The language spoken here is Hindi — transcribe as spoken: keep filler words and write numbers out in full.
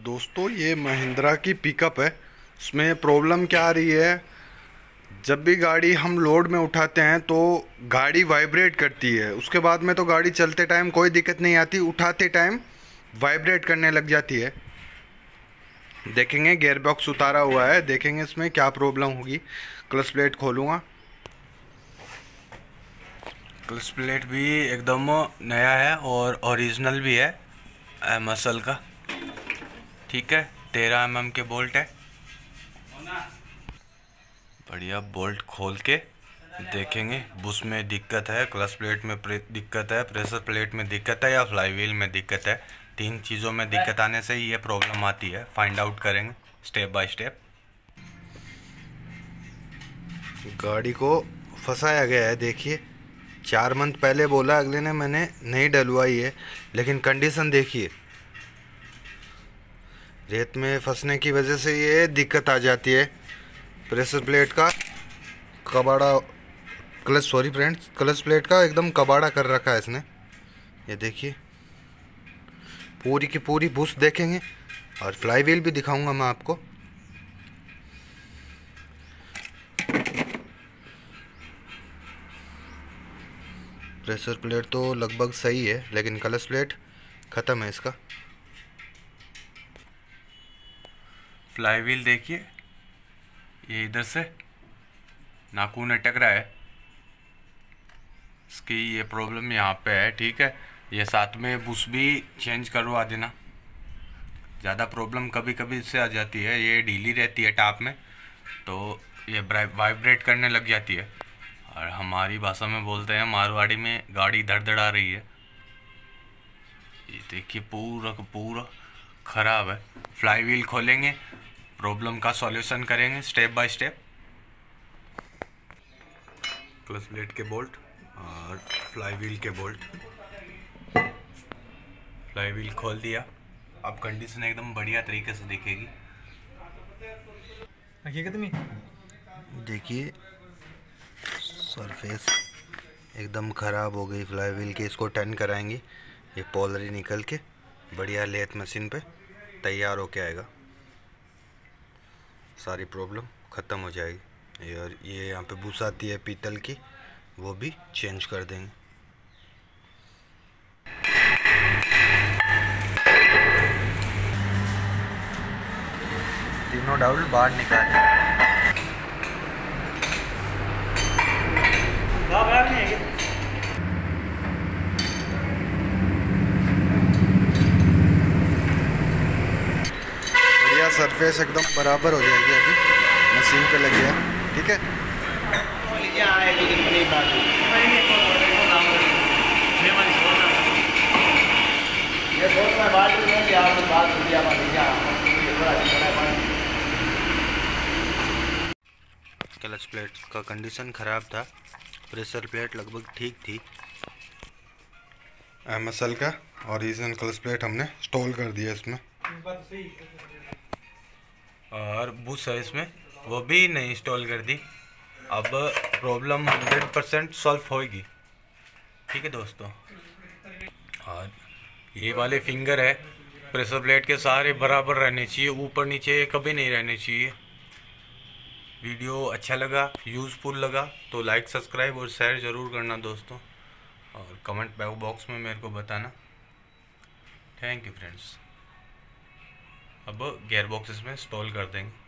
दोस्तों ये महिंद्रा की पिकअप है। इसमें प्रॉब्लम क्या आ रही है, जब भी गाड़ी हम लोड में उठाते हैं तो गाड़ी वाइब्रेट करती है। उसके बाद में तो गाड़ी चलते टाइम कोई दिक्कत नहीं आती, उठाते टाइम वाइब्रेट करने लग जाती है। देखेंगे गियर बॉक्स उतारा हुआ है, देखेंगे इसमें क्या प्रॉब्लम होगी। क्लच प्लेट खोलूँगा। क्लच प्लेट भी एकदम नया है और ओरिजिनल भी है, मसल का। ठीक है, तेरह एम एम के बोल्ट है। बढ़िया बोल्ट खोल के देखेंगे बुश में दिक्कत है, क्लच प्लेट में दिक्कत है, प्रेशर प्लेट में दिक्कत है या फ्लाईव्हील में दिक्कत है। तीन चीज़ों में दिक्कत आने से ही ये प्रॉब्लम आती है। फाइंड आउट करेंगे स्टेप बाय स्टेप। गाड़ी को फंसाया गया है। देखिए चार मंथ पहले बोला अगले ने, मैंने नहीं डलवाई है, लेकिन कंडीशन देखिए। रेत में फंसने की वजह से ये दिक्कत आ जाती है। प्रेशर प्लेट का कबाड़ा, clutch sorry friends, clutch plate का एकदम कबाड़ा कर रखा है इसने। ये देखिए पूरी की पूरी बुश देखेंगे और फ्लाईव्हील भी दिखाऊंगा मैं आपको। प्रेशर प्लेट तो लगभग सही है, लेकिन क्लच प्लेट ख़त्म है इसका। फ्लाईव्हील देखिए, ये इधर से नाखून अटक रहा है, इसकी ये प्रॉब्लम यहाँ पे है। ठीक है, ये साथ में बुश भी चेंज करवा देना। ज़्यादा प्रॉब्लम कभी कभी इससे आ जाती है, ये ढीली रहती है टॉप में तो ये वाइब्रेट करने लग जाती है, और हमारी भाषा में बोलते हैं मारवाड़ी में, गाड़ी धड़धड़ा रही है। ये देखिए पूरा का पूरा ख़राब है। फ्लाईव्हील खोलेंगे, प्रॉब्लम का सॉल्यूशन करेंगे step by step. Clutch plate के बोल्ट और फ्लाईव्हील के बोल्ट, फ्लाईव्हील खोल दिया। अब कंडीशन एकदम बढ़िया तरीके से दिखेगी। देखिए सरफेस एकदम ख़राब हो गई फ्लाईव्हील की, इसको टर्न कराएंगे। ये पॉलरी निकल के बढ़िया लेथ मशीन पे तैयार होके आएगा, सारी प्रॉब्लम ख़त्म हो जाएगी। और ये यहाँ पे बुश आती है पीतल की, वो भी चेंज कर देंगे। तीनों डाउल बाहर निकाले। बढ़िया सरफेस एकदम बराबर हो जाएगी। अभी मशीन पे लग गया। ठीक है, क्लच प्लेट का कंडीशन ख़राब था, प्रेशर प्लेट लगभग ठीक थी। एमएसएल का ओरिजिनल क्लच प्लेट हमने इंस्टॉल कर दिया इसमें, और बुश है इसमें वो भी नहीं इंस्टॉल कर दी। अब प्रॉब्लम हंड्रेड परसेंट सॉल्व होगी। ठीक है दोस्तों, और ये वाले फिंगर है प्रेशर प्लेट के सारे बराबर रहने चाहिए, ऊपर नीचे कभी नहीं रहने चाहिए। वीडियो अच्छा लगा, यूज़फुल लगा तो लाइक सब्सक्राइब और शेयर ज़रूर करना दोस्तों, और कमेंट बॉक्स में मेरे को बताना। Thank you friends. अब गियर बॉक्स इसमें इंस्टॉल कर देंगे।